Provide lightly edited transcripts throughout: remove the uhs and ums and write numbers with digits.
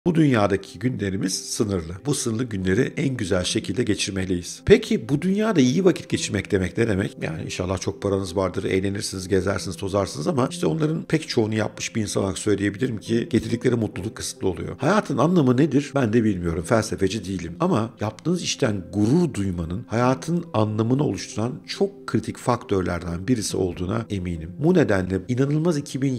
Bu dünyadaki günlerimiz sınırlı. Bu sınırlı günleri en güzel şekilde geçirmeliyiz. Peki bu dünyada iyi vakit geçirmek demek ne demek? Yani inşallah çok paranız vardır, eğlenirsiniz, gezersiniz, tozarsınız ama işte onların pek çoğunu yapmış bir insan olarak söyleyebilirim ki getirdikleri mutluluk kısıtlı oluyor. Hayatın anlamı nedir? Ben de bilmiyorum. Felsefeci değilim. Ama yaptığınız işten gurur duymanın hayatın anlamını oluşturan çok kritik faktörlerden birisi olduğuna eminim. Bu nedenle inanılmaz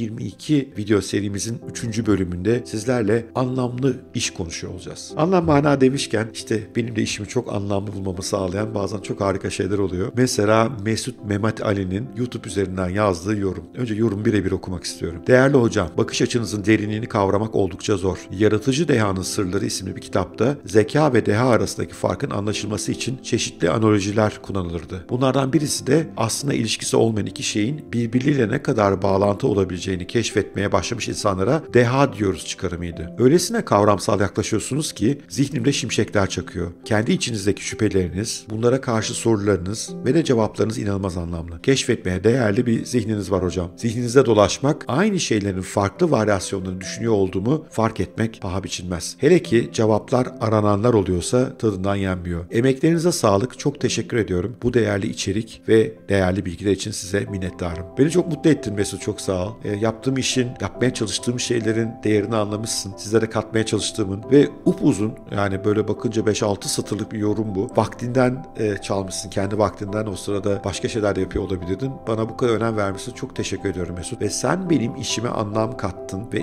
2022 video serimizin 3. bölümünde sizlerle anlamlı iş konuşuyor olacağız. Anlam mana demişken işte benim de işimi çok anlamlı bulmamı sağlayan bazen çok harika şeyler oluyor. Mesela Mesut Mehmet Ali'nin YouTube üzerinden yazdığı yorum. Önce yorum birebir okumak istiyorum. Değerli hocam, bakış açınızın derinliğini kavramak oldukça zor. Yaratıcı Dehanın Sırları isimli bir kitapta zeka ve deha arasındaki farkın anlaşılması için çeşitli analojiler kullanılırdı. Bunlardan birisi de aslında ilişkisi olmayan iki şeyin birbirleriyle ne kadar bağlantı olabileceğini keşfetmeye başlamış insanlara deha diyoruz çıkarımıydı. Öylesine kavramsal yaklaşıyorsunuz ki zihnimde şimşekler çakıyor. Kendi içinizdeki şüpheleriniz, bunlara karşı sorularınız ve de cevaplarınız inanılmaz anlamlı. Keşfetmeye değerli bir zihniniz var hocam. Zihninizde dolaşmak, aynı şeylerin farklı varyasyonlarını düşünüyor olduğumu fark etmek paha biçilmez. Hele ki cevaplar arananlar oluyorsa tadından yenmiyor. Emeklerinize sağlık, çok teşekkür ediyorum. Bu değerli içerik ve değerli bilgiler için size minnettarım. Beni çok mutlu ettin Mesut, çok sağ ol. Yaptığım işin, yapmaya çalıştığım şeylerin değerini anlamışsın. Sizlere katmaya çalıştığımın ve upuzun, yani böyle bakınca 5-6 satırlık bir yorum bu. Vaktinden çalmışsın, kendi vaktinden, o sırada başka şeyler de yapıyor olabilirdin. Bana bu kadar önem vermişsin, çok teşekkür ediyorum Mesut. Ve sen benim işime anlam kattın ve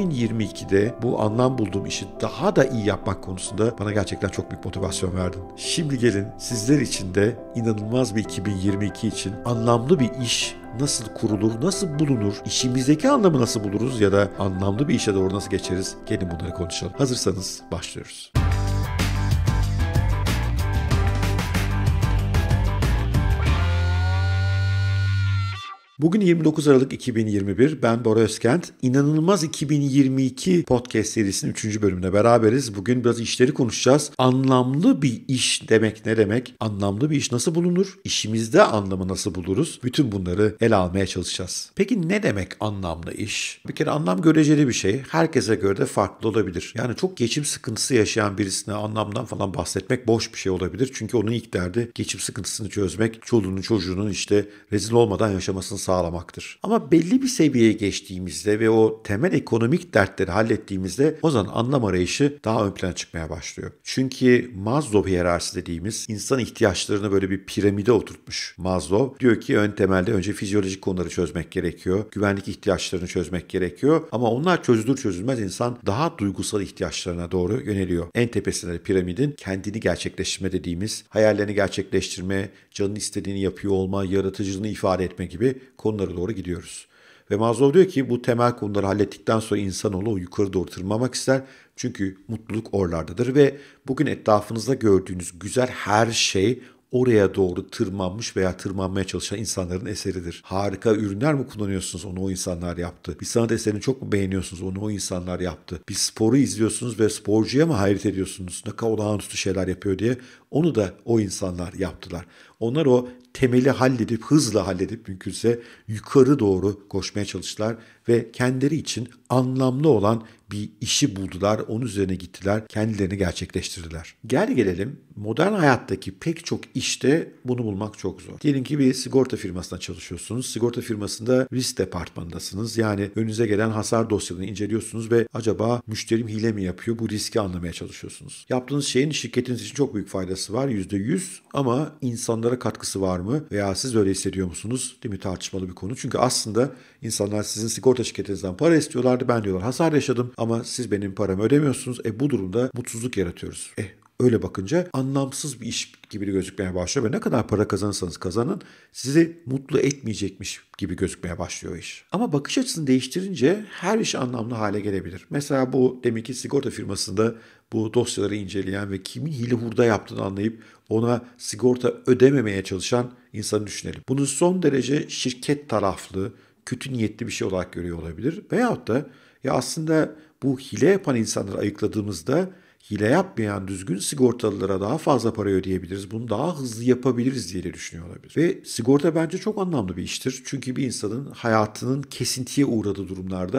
2022'de bu anlam bulduğum işi daha da iyi yapmak konusunda bana gerçekten çok büyük motivasyon verdin. Şimdi gelin sizler için de inanılmaz bir 2022 için anlamlı bir iş nasıl kurulur, nasıl bulunur, işimizdeki anlamı nasıl buluruz ya da anlamlı bir işe doğru nasıl geçeriz? Gelin bunları konuşalım. Hazırsanız başlıyoruz. Bugün 29 Aralık 2021. Ben Bora Özkent. İnanılmaz 2022 podcast serisinin 3. bölümüne beraberiz. Bugün biraz işleri konuşacağız. Anlamlı bir iş demek ne demek? Anlamlı bir iş nasıl bulunur? İşimizde anlamı nasıl buluruz? Bütün bunları ele almaya çalışacağız. Peki ne demek anlamlı iş? Bir kere anlam göreceli bir şey. Herkese göre de farklı olabilir. Yani çok geçim sıkıntısı yaşayan birisine anlamdan falan bahsetmek boş bir şey olabilir. Çünkü onun ilk derdi geçim sıkıntısını çözmek, çoluğunun çocuğunun işte rezil olmadan yaşamasını sağlamaktır. Ama belli bir seviyeye geçtiğimizde ve o temel ekonomik dertleri hallettiğimizde o zaman anlam arayışı daha ön plana çıkmaya başlıyor. Çünkü Maslow hiyerarşisi dediğimiz insan ihtiyaçlarını böyle bir piramide oturtmuş Maslow. Diyor ki ön temelde önce fizyolojik konuları çözmek gerekiyor. Güvenlik ihtiyaçlarını çözmek gerekiyor. Ama onlar çözülür çözülmez insan daha duygusal ihtiyaçlarına doğru yöneliyor. En tepesinde piramidin kendini gerçekleştirme dediğimiz, hayallerini gerçekleştirme, canın istediğini yapıyor olma, yaratıcılığını ifade etme gibi konulara doğru gidiyoruz. Ve Maslow diyor ki bu temel konuları hallettikten sonra insanoğlu o yukarı doğru tırmanmak ister. Çünkü mutluluk oralardadır ve bugün etrafınızda gördüğünüz güzel her şey oraya doğru tırmanmış veya tırmanmaya çalışan insanların eseridir. Harika ürünler mi kullanıyorsunuz? Onu o insanlar yaptı. Bir sanat eserini çok mu beğeniyorsunuz? Onu o insanlar yaptı. Bir sporu izliyorsunuz ve sporcuya mı hayret ediyorsunuz? Ne kadar olağanüstü şeyler yapıyor diye. Onu da o insanlar yaptılar. Onlar o temeli halledip, hızla halledip mümkünse yukarı doğru koşmaya çalıştılar ve kendileri için anlamlı olan bir işi buldular, onun üzerine gittiler, kendilerini gerçekleştirdiler. Gel gelelim modern hayattaki pek çok işte bunu bulmak çok zor. Diyelim ki bir sigorta firmasında çalışıyorsunuz. Sigorta firmasında risk departmanındasınız. Yani önünüze gelen hasar dosyalarını inceliyorsunuz ve acaba müşterim hile mi yapıyor? Bu riski anlamaya çalışıyorsunuz. Yaptığınız şeyin şirketiniz için çok büyük faydası var %100 ama insanlara katkısı var mı? Veya siz öyle hissediyor musunuz? Değil mi? Tartışmalı bir konu. Çünkü aslında insanlar sizin sigorta şirketinizden para istiyorlardı. Ben diyorlar hasar yaşadım ama siz benim paramı ödemiyorsunuz. Bu durumda mutsuzluk yaratıyoruz. Öyle bakınca anlamsız bir iş gibi gözükmeye başlıyor ve ne kadar para kazanırsanız kazanın sizi mutlu etmeyecekmiş gibi gözükmeye başlıyor iş. Ama bakış açısını değiştirince her iş anlamlı hale gelebilir. Mesela bu deminki sigorta firmasında bu dosyaları inceleyen ve kimin hile hurda yaptığını anlayıp ona sigorta ödememeye çalışan insanı düşünelim. Bunu son derece şirket taraflı, kötü niyetli bir şey olarak görüyor olabilir. Veyahut da ya aslında bu hile yapan insanları ayıkladığımızda hile yapmayan düzgün sigortalılara daha fazla para ödeyebiliriz. Bunu daha hızlı yapabiliriz diye de düşünüyor olabilir. Ve sigorta bence çok anlamlı bir iştir. Çünkü bir insanın hayatının kesintiye uğradığı durumlarda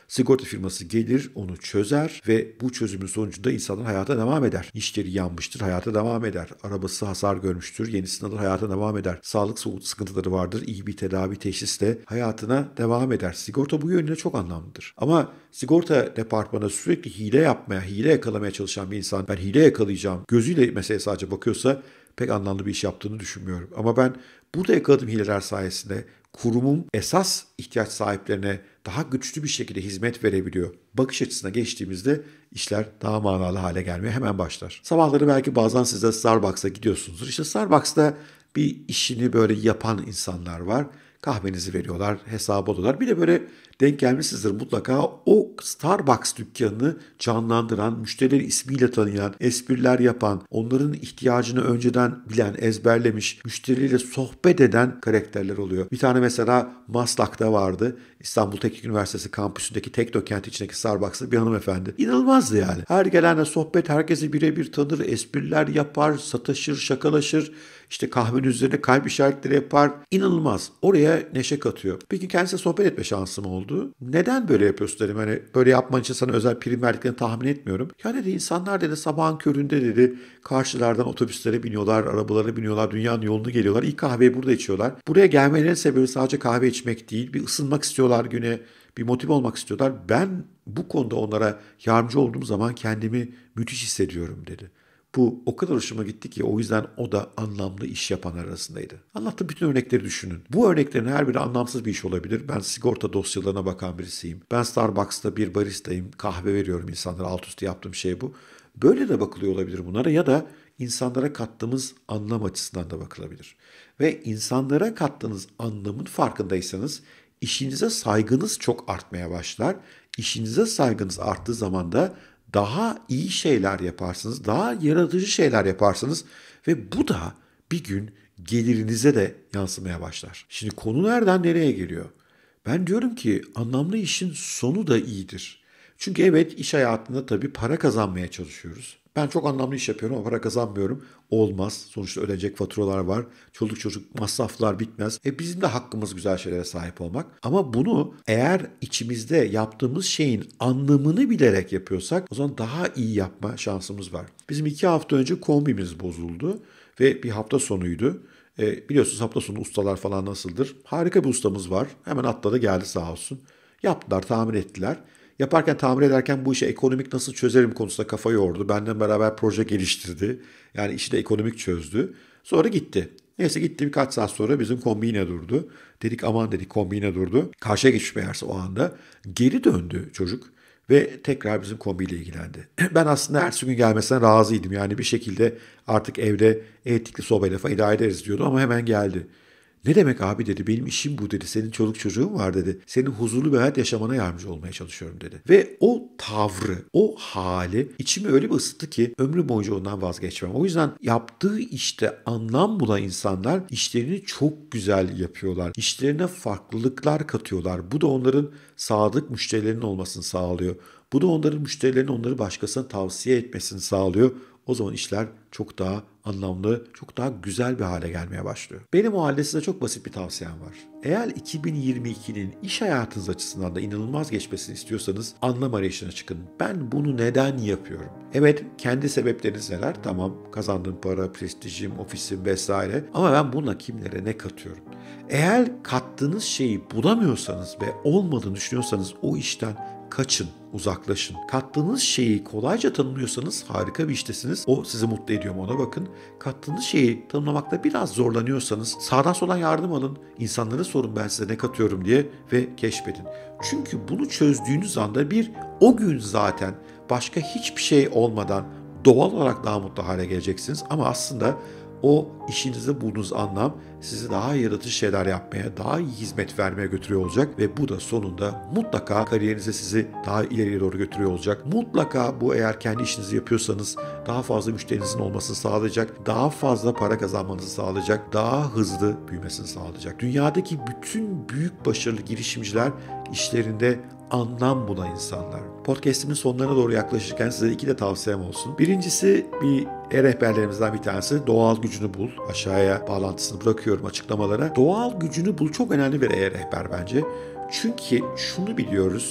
Sigorta firması gelir, onu çözer ve bu çözümün sonucunda insanlar hayata devam eder. İşleri yanmıştır, hayata devam eder. Arabası hasar görmüştür, yenisini alır, hayata devam eder. Sağlık sıkıntıları vardır, iyi bir tedavi teşhisle hayatına devam eder. Sigorta bu yönüyle çok anlamlıdır. Ama sigorta departmanına sürekli hile yapmaya, hile yakalamaya çalışan bir insan, ben hile yakalayacağım gözüyle meseleye sadece bakıyorsa pek anlamlı bir iş yaptığını düşünmüyorum. Ama ben burada yakaladığım hileler sayesinde kurumum esas ihtiyaç sahiplerine daha güçlü bir şekilde hizmet verebiliyor. Bakış açısına geçtiğimizde işler daha manalı hale gelmeye hemen başlar. Sabahları belki bazen siz de Starbucks'a gidiyorsunuzdur. İşte Starbucks'ta bir işini böyle yapan insanlar var. Kahvenizi veriyorlar, hesabı alıyorlar. Bir de böyle denk gelmişsinizdir mutlaka o Starbucks dükkanını canlandıran, müşterileri ismiyle tanıyan, espriler yapan, onların ihtiyacını önceden bilen, ezberlemiş, müşteriyle sohbet eden karakterler oluyor. Bir tane mesela Maslak'ta vardı. İstanbul Teknik Üniversitesi kampüsündeki Teknokent içindeki Starbucks'ta bir hanımefendi. İnanılmazdı yani. Her gelenle sohbet, herkesi birebir tanır, espriler yapar, sataşır, şakalaşır. İşte kahvenin üzerine kalp işaretleri yapar. İnanılmaz. Oraya neşe katıyor. Peki kendisiyle sohbet etme şansım oldu. Neden böyle yapıyorsun dedim. Hani böyle yapman için sana özel prim verdiklerini tahmin etmiyorum. Ya dedi insanlar dedi sabahın köründe dedi karşılardan otobüslere biniyorlar, arabalara biniyorlar, dünyanın yolunu geliyorlar. İlk kahveyi burada içiyorlar. Buraya gelmelerinin sebebi sadece kahve içmek değil. Bir ısınmak istiyorlar güne. Bir motive olmak istiyorlar. Ben bu konuda onlara yardımcı olduğum zaman kendimi müthiş hissediyorum dedi. Bu o kadar hoşuma gitti ki o yüzden o da anlamlı iş yapan arasındaydı. Anlattığım bütün örnekleri düşünün. Bu örneklerin her biri anlamsız bir iş olabilir. Ben sigorta dosyalarına bakan birisiyim. Ben Starbucks'ta bir baristayım. Kahve veriyorum insanlara. Alt üstü yaptığım şey bu. Böyle de bakılıyor olabilir bunlara ya da insanlara kattığımız anlam açısından da bakılabilir. Ve insanlara kattığınız anlamın farkındaysanız işinize saygınız çok artmaya başlar. İşinize saygınız arttığı zaman da daha iyi şeyler yaparsınız, daha yaratıcı şeyler yaparsınız ve bu da bir gün gelirinize de yansımaya başlar. Şimdi konu nereden nereye geliyor? Ben diyorum ki anlamlı işin sonu da iyidir. Çünkü evet iş hayatında tabii para kazanmaya çalışıyoruz. Ben çok anlamlı iş yapıyorum ama para kazanmıyorum. Olmaz. Sonuçta ödenecek faturalar var. Çoluk çocuk masraflar bitmez. Bizim de hakkımız güzel şeylere sahip olmak. Ama bunu eğer içimizde yaptığımız şeyin anlamını bilerek yapıyorsak o zaman daha iyi yapma şansımız var. Bizim 2 hafta önce kombimiz bozuldu ve bir hafta sonuydu. Biliyorsunuz hafta sonu ustalar falan nasıldır? Harika bir ustamız var. Hemen atladı geldi sağ olsun. Yaptılar, tamir ettiler. Yaparken, tamir ederken bu işi ekonomik nasıl çözerim konusunda kafa yordu. Benden beraber proje geliştirdi. Yani işi de ekonomik çözdü. Sonra gitti. Neyse gitti birkaç saat sonra bizim kombi yine durdu. Dedik aman dedik kombi yine durdu. Karşıya geçmiş meğerse o anda. Geri döndü çocuk ve tekrar bizim kombiyle ilgilendi. Ben aslında ertesi gün gelmesine razıydım. Yani bir şekilde artık evde elektrikli sobayla falan idare ederiz diyordu ama hemen geldi. Ne demek abi dedi benim işim bu dedi. Senin çoluk çocuğun var dedi. Senin huzurlu bir hayat yaşamana yardımcı olmaya çalışıyorum dedi. Ve o tavrı, o hali içimi öyle bir ısıttı ki ömrü boyunca ondan vazgeçmem. O yüzden yaptığı işte anlam bulan insanlar işlerini çok güzel yapıyorlar. İşlerine farklılıklar katıyorlar. Bu da onların sadık müşterilerinin olmasını sağlıyor. Bu da onların müşterilerinin onları başkasına tavsiye etmesini sağlıyor. O zaman işler çok daha anlamlı, çok daha güzel bir hale gelmeye başlıyor. Benim o halde size çok basit bir tavsiyem var. Eğer 2022'nin iş hayatınız açısından da inanılmaz geçmesini istiyorsanız anlam arayışına çıkın. Ben bunu neden yapıyorum? Evet, kendi sebepleriniz neler? Tamam, kazandığım para, prestijim, ofisim vesaire. Ama ben bununla kimlere ne katıyorum? Eğer kattığınız şeyi bulamıyorsanız ve olmadığını düşünüyorsanız o işten kaçın, uzaklaşın. Kattığınız şeyi kolayca tanımlıyorsanız harika bir iştesiniz. O sizi mutlu ediyor mu ona bakın. Kattığınız şeyi tanımlamakta biraz zorlanıyorsanız sağdan soldan yardım alın. İnsanlara sorun ben size ne katıyorum diye ve keşfedin. Çünkü bunu çözdüğünüz anda o gün zaten başka hiçbir şey olmadan doğal olarak daha mutlu hale geleceksiniz. Ama aslında o işinizde bulduğunuz anlam sizi daha yaratıcı şeyler yapmaya, daha iyi hizmet vermeye götürüyor olacak ve bu da sonunda mutlaka kariyerinize sizi daha ileriye doğru götürüyor olacak. Mutlaka bu eğer kendi işinizi yapıyorsanız daha fazla müşterinizin olmasını sağlayacak, daha fazla para kazanmanızı sağlayacak, daha hızlı büyümesini sağlayacak. Dünyadaki bütün büyük başarılı girişimciler işlerinde anlam bulan insanlar. Podcast'imin sonlarına doğru yaklaşırken size 2 de tavsiyem olsun. Birincisi bir rehberlerimizden bir tanesi doğal gücünü bul. Aşağıya bağlantısını bırakıyorum açıklamalara. Doğal gücünü bul çok önemli bir rehber bence. Çünkü şunu biliyoruz.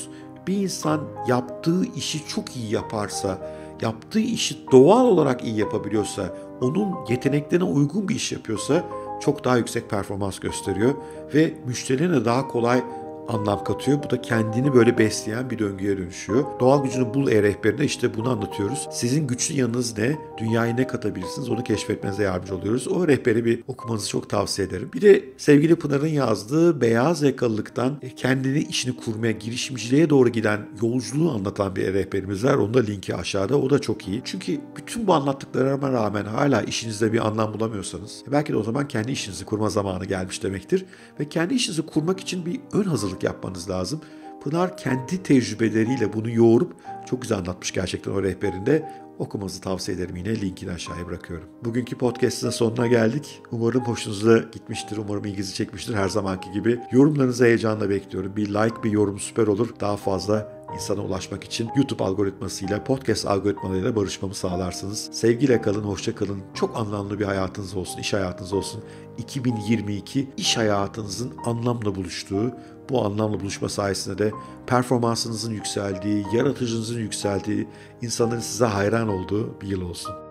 bir insan yaptığı işi çok iyi yaparsa, yaptığı işi doğal olarak iyi yapabiliyorsa, onun yeteneklerine uygun bir iş yapıyorsa çok daha yüksek performans gösteriyor ve müşterilerine daha kolay anlam katıyor. Bu da kendini böyle besleyen bir döngüye dönüşüyor. Doğal gücünü bul rehberinde işte bunu anlatıyoruz. Sizin güçlü yanınız ne? Dünyaya ne katabilirsiniz? Onu keşfetmenize yardımcı oluyoruz. O rehberi bir okumanızı çok tavsiye ederim. Bir de sevgili Pınar'ın yazdığı beyaz yakalılıktan kendini işini kurmaya, girişimciliğe doğru giden yolculuğu anlatan bir rehberimiz var. Onun da linki aşağıda. O da çok iyi. Çünkü bütün bu anlattıklarıma rağmen hala işinizde bir anlam bulamıyorsanız belki de o zaman kendi işinizi kurma zamanı gelmiş demektir. Ve kendi işinizi kurmak için bir ön hazırlık yapmanız lazım. Pınar kendi tecrübeleriyle bunu yoğurup çok güzel anlatmış gerçekten o rehberinde. Okumanızı tavsiye ederim, yine linkini aşağıya bırakıyorum. Bugünkü podcast'ın sonuna geldik. Umarım hoşunuza gitmiştir, umarım ilginizi çekmiştir her zamanki gibi. Yorumlarınızı heyecanla bekliyorum. Bir like, bir yorum süper olur. Daha fazla insana ulaşmak için YouTube algoritmasıyla, podcast algoritmalarıyla barışmamı sağlarsınız. Sevgiyle kalın, hoşça kalın. Çok anlamlı bir hayatınız olsun, iş hayatınız olsun. 2022 iş hayatınızın anlamla buluştuğu, bu anlamla buluşma sayesinde de performansınızın yükseldiği, yaratıcınızın yükseldiği, insanların size hayran olduğu bir yıl olsun.